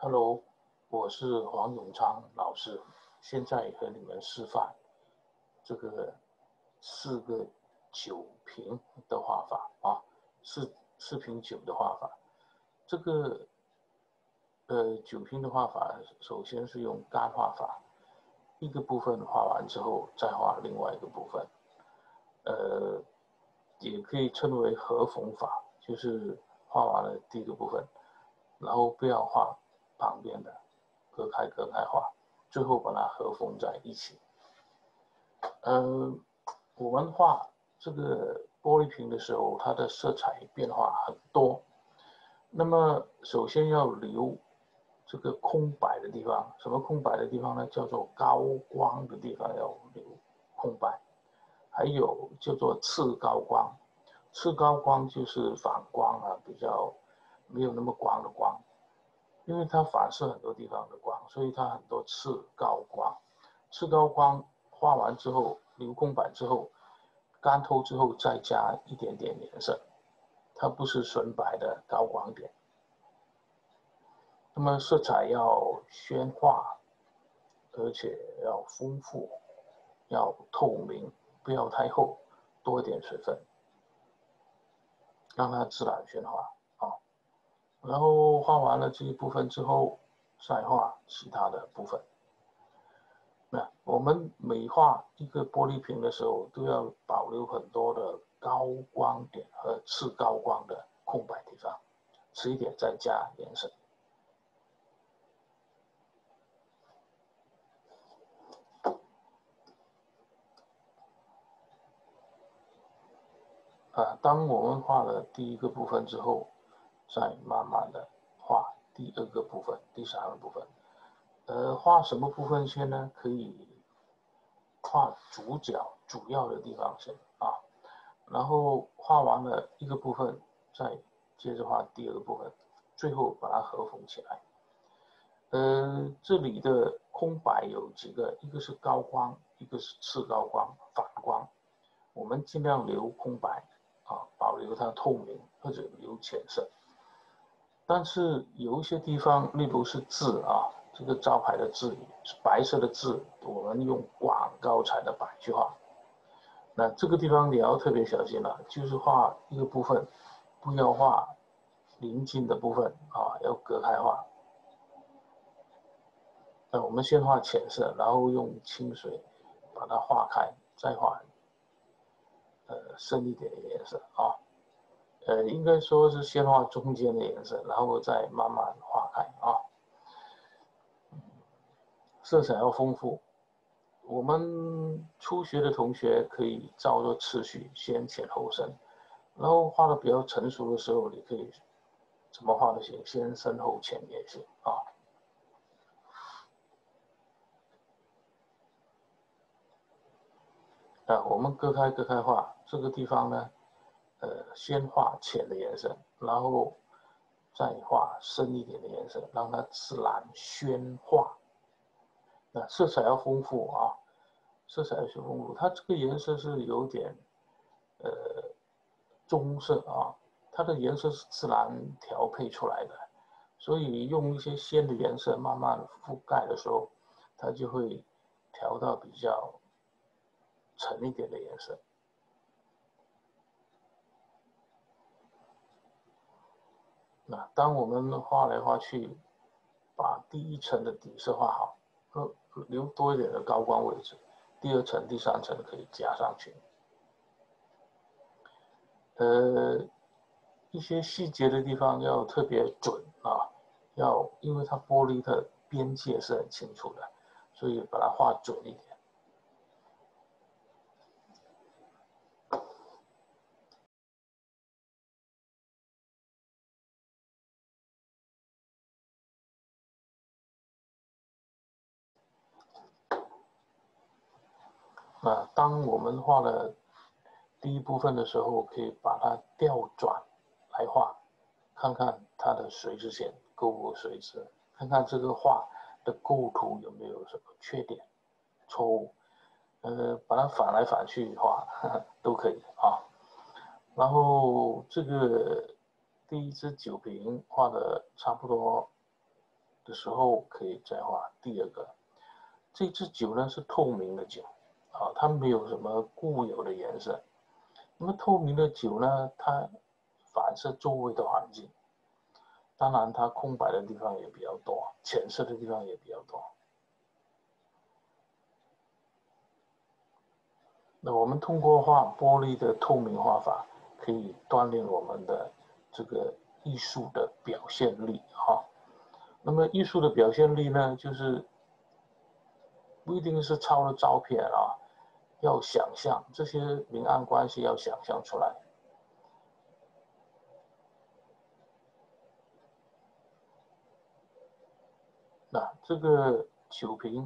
Hello，我是黄永昌老师，现在和你们示范这个四个九平的画法啊，四平九的画法。这个九平的画法，首先是用干画法，一个部分画完之后再画另外一个部分，也可以称为合缝法，就是画完了第一个部分，然后不要画旁边的，隔开画，最后把它合缝在一起。我们画这个玻璃瓶的时候，它的色彩变化很多。那么首先要留这个空白的地方，什么空白的地方呢？叫做高光的地方要留空白，还有叫做次高光。次高光就是反光啊，比较没有那么光的光，因为它反射很多地方的光，所以它很多次高光。次高光画完之后，留空白之后，干透之后再加一点点颜色，它不是纯白的高光点。那么色彩要鲜化，而且要丰富，要透明，不要太厚，多一点水分，让它自然鲜化啊。然后画完了这一部分之后，再画其他的部分。那我们每画一个玻璃瓶的时候，都要保留很多的高光点和次高光的空白地方，迟一点再加颜色。当我们画了第一个部分之后，再慢慢的画第二个部分、第三个部分。画什么部分先呢？可以画主角、主要的地方先啊，然后画完了一个部分，再接着画第二个部分，最后把它合缝起来。这里的空白有几个，一个是高光，一个是次高光、反光。我们尽量留空白啊，保留它透明或者留浅色。但是有一些地方，例如是字啊，这个招牌的字是白色的字，我们用广高彩的白去画。那这个地方你要特别小心了，就是画一个部分，不要画临近的部分啊，要隔开画。那我们先画浅色，然后用清水把它化开，再画深一点的颜色啊。应该说是先画中间的颜色，然后再慢慢化开啊。色彩要丰富。我们初学的同学可以照着次序先浅后深，然后画的比较成熟的时候，你可以怎么画都行，先深后浅也行啊。我们隔开画，这个地方呢，先画浅的颜色，然后再画深一点的颜色，让它自然宣化。那色彩要丰富啊，色彩要丰富。它这个颜色是有点棕色啊，它的颜色是自然调配出来的，所以用一些鲜的颜色慢慢覆盖的时候，它就会调到比较沉一点的颜色。那当我们画来画去，把第一层的底色画好，留多一点的高光位置，第二层、第三层可以加上去。一些细节的地方要特别准啊，因为它玻璃的边界是很清楚的，所以把它画准一点。那当我们画了第一部分的时候，可以把它调转来画，看看它的垂直线够不够垂直，看看这个画的构图有没有什么缺点、错误。把它反来反去画都可以啊。然后这个第一支酒瓶画的差不多的时候，可以再画第二个。这支酒呢是透明的酒，它没有什么固有的颜色。那么透明的酒呢，它反射周围的环境，当然它空白的地方也比较多，浅色的地方也比较多。那我们通过画玻璃的透明画法，可以锻炼我们的这个艺术的表现力啊。那么艺术的表现力呢，就是不一定是抄了照片啊，要想象这些明暗关系，要想象出来。那这个酒瓶，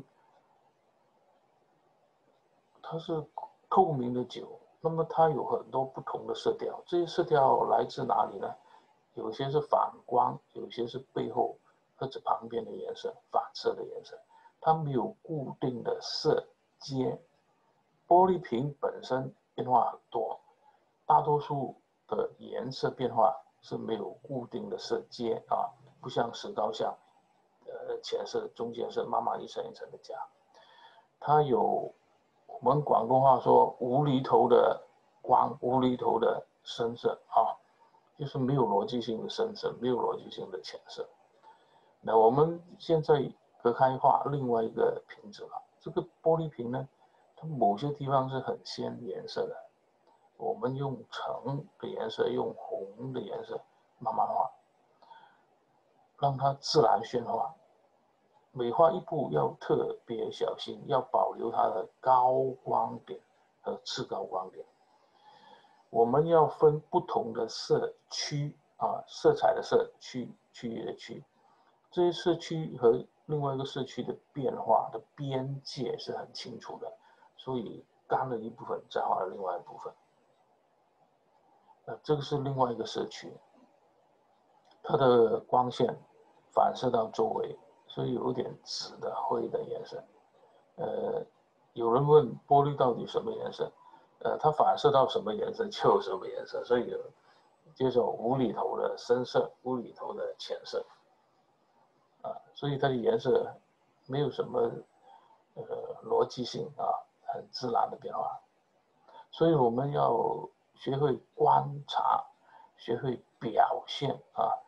它是透明的酒，那么它有很多不同的色调，这些色调来自哪里呢？有些是反光，有些是背后或者旁边的颜色反射的颜色，它没有固定的色阶。玻璃瓶本身变化很多，大多数的颜色变化是没有固定的色阶啊，不像石膏像，浅色、中间色慢慢一层一层的加。它有我们广东话说无厘头的光，无厘头的深色啊，就是没有逻辑性的深色，没有逻辑性的浅色。那我们现在隔开画另外一个瓶子了，这个玻璃瓶呢，它某些地方是很鲜颜色的，我们用橙的颜色，用红的颜色慢慢画，让它自然渲化。每画一步要特别小心，要保留它的高光点和次高光点。我们要分不同的色区啊，色彩的色，区域的区，这些色区和另外一个色区的变化的边界是很清楚的，所以干了一部分，再画了另外一部分。那这个是另外一个色区，它的光线反射到周围，所以有点紫的灰的颜色。有人问玻璃到底什么颜色？它反射到什么颜色就有什么颜色，所以有这种无厘头的深色，无厘头的浅色所以它的颜色没有什么逻辑性很自然的变化。所以我们要学会观察，学会表现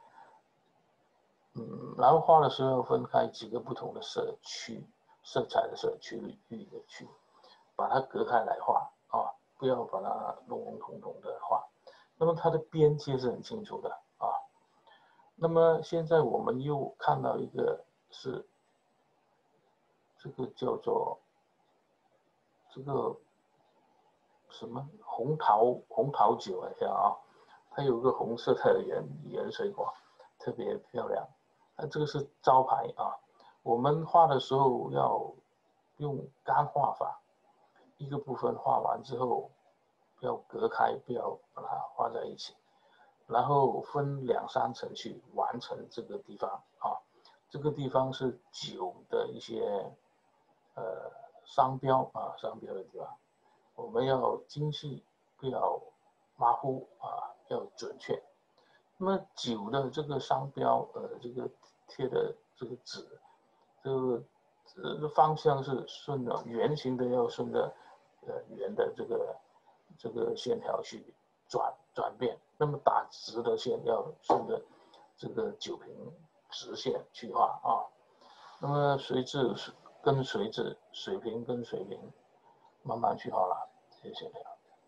然后画的时候要分开几个不同的色区，色彩的色区域的区，把它隔开来画不要把它笼笼统统的画。那么它的边界是很清楚的那么现在我们又看到一个是这个叫做这个什么红桃酒它有个红色的圆水果，特别漂亮。这个是招牌我们画的时候要用干画法，一个部分画完之后，不要隔开，不要把它画在一起，然后分2、3层去完成这个地方这个地方是酒的一些商标商标的地方，我们要精细，不要马虎要准确。那么酒的这个商标这个贴的这个纸，这个方向是顺着圆形的，要顺着圆的这个线条去转变。那么打直的线要顺着这个酒瓶直线去画那么随着跟随着水平跟水平慢慢去画了这些线条。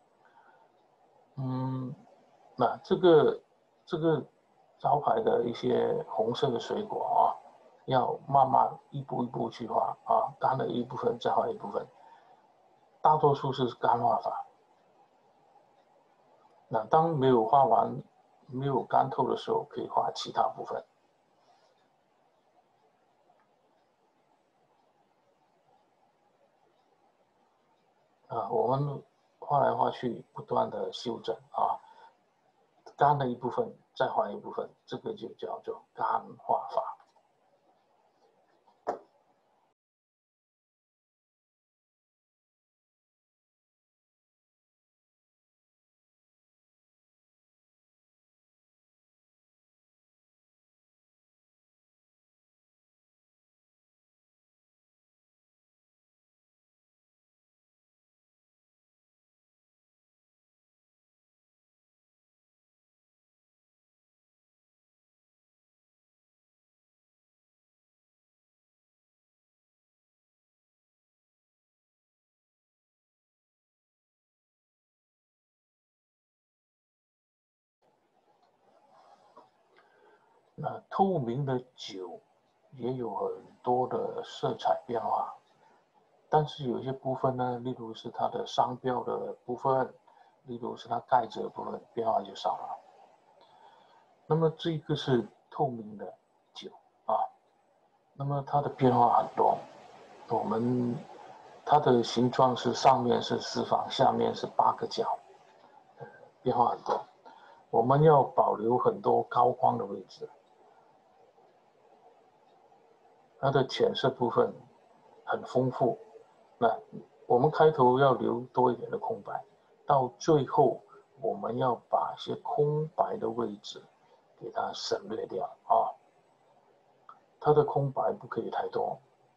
那这个招牌的一些红色的水果要慢慢一步一步去画干了一部分再画一部分，大多数是干画法。那当没有画完、没有干透的时候，可以画其他部分我们画来画去，不断的修整干了一部分再画一部分，这个就叫做干画法。 那透明的酒也有很多的色彩变化，但是有些部分呢，例如是它的商标的部分，例如是它盖子的部分，变化就少了。那么这个是透明的酒啊，那么它的变化很多。它的形状是上面是四方，下面是8个角，变化很多。我们要保留很多高光的位置，它的浅色部分很丰富。那我们开头要留多一点的空白，到最后我们要把一些空白的位置给它省略掉啊。它的空白不可以太多，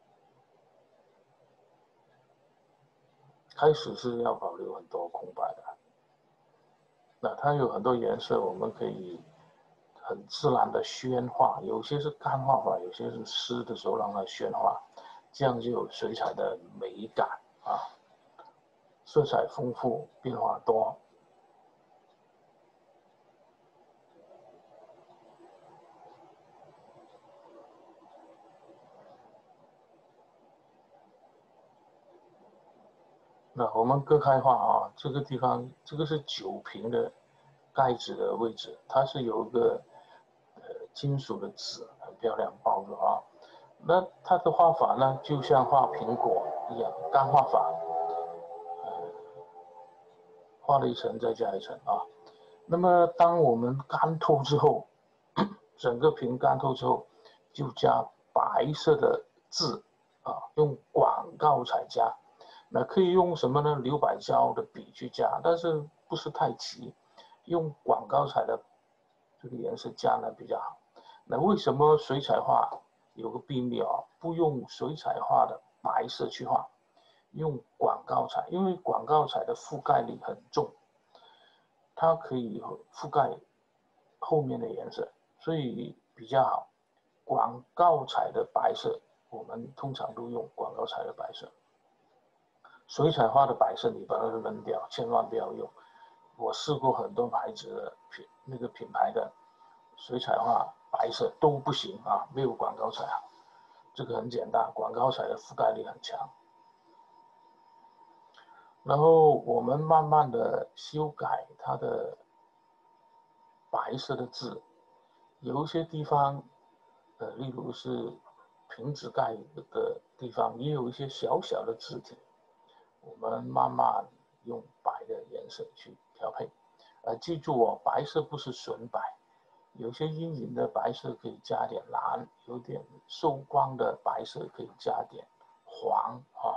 开始是要保留很多空白的。那它有很多颜色，我们可以很自然的宣化，有些是干化法，有些是湿的时候让它宣化，这样就有水彩的美感啊，色彩丰富，变化多。那我们割开画啊，这个地方，这个是酒瓶的盖子的位置，它是有一个金属的纸，很漂亮包着啊。那它的画法呢，就像画苹果一样，干画法，画了一层再加一层啊。那么当我们干透之后，整个瓶干透之后，就加白色的字啊，用广告彩加。那可以用什么呢？硫白胶的笔去加，但是不是太齐，用广告彩的这个颜色加呢比较好。那为什么水彩画有个秘密啊？不用水彩画的白色去画，用广告彩，因为广告彩的覆盖力很重，它可以覆盖后面的颜色，所以比较好。广告彩的白色，我们通常都用广告彩的白色。水彩画的白色你把它扔掉，千万不要用。我试过很多牌子的品牌的水彩画白色都不行啊，没有广告彩好。这个很简单，广告彩的覆盖力很强。然后我们慢慢的修改它的白色的字，有一些地方，例如是瓶子盖的地方，也有一些小小的字体，我们慢慢用白的颜色去调配。记住哦，白色不是纯白，有些阴影的白色可以加点蓝，有点受光的白色可以加点黄啊。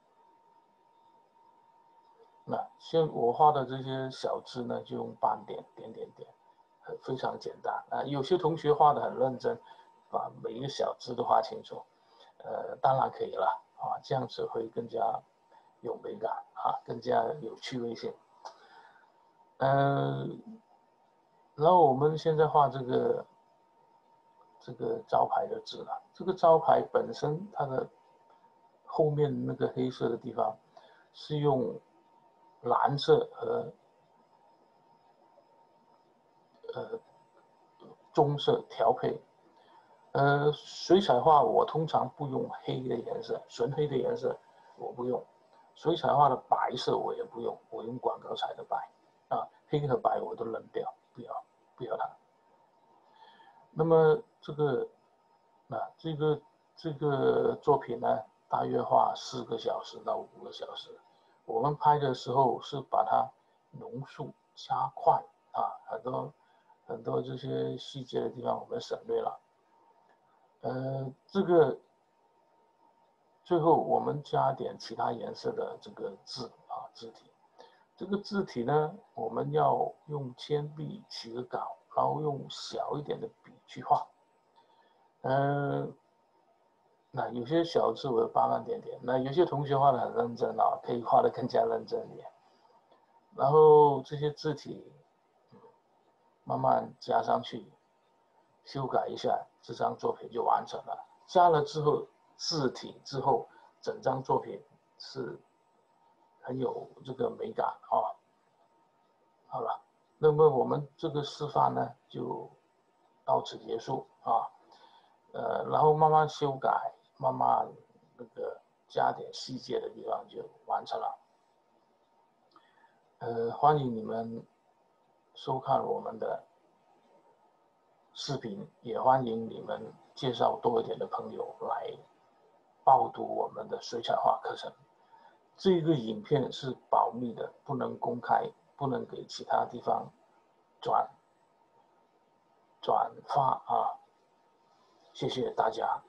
那像我画的这些小字呢，就用斑点，点点点，非常简单啊。有些同学画的很认真，把每一个小字都画清楚，当然可以了啊，这样子会更加有美感啊，更加有趣味性。然后我们现在画这个招牌的字了，这个招牌本身它的后面那个黑色的地方是用蓝色和棕色调配。水彩画我通常不用黑的颜色，纯黑的颜色我不用。水彩画的白色我也不用，我用广告彩的白啊，黑和白我都扔掉，不要它。那么这个作品呢，大约花4个小时到5个小时。我们拍的时候是把它浓缩加快啊，很多这些细节的地方我们省略了。这个最后我们加点其他颜色的这个字体。这个字体呢，我们要用铅笔起个稿，然后用小一点的笔去画。那有些小字我斑斑点点，那有些同学画的很认真啊，可以画的更加认真一点。然后这些字体慢慢加上去，修改一下，这张作品就完成了。加了之后，字体之后，整张作品是很有这个美感啊。好了，那么我们这个示范呢，就到此结束啊。然后慢慢修改，慢慢那个加点细节的地方就完成了。欢迎你们收看我们的视频，也欢迎你们介绍多一点的朋友来报读我们的水彩画课程。这个影片是保密的，不能公开，不能给其他地方转发啊！谢谢大家。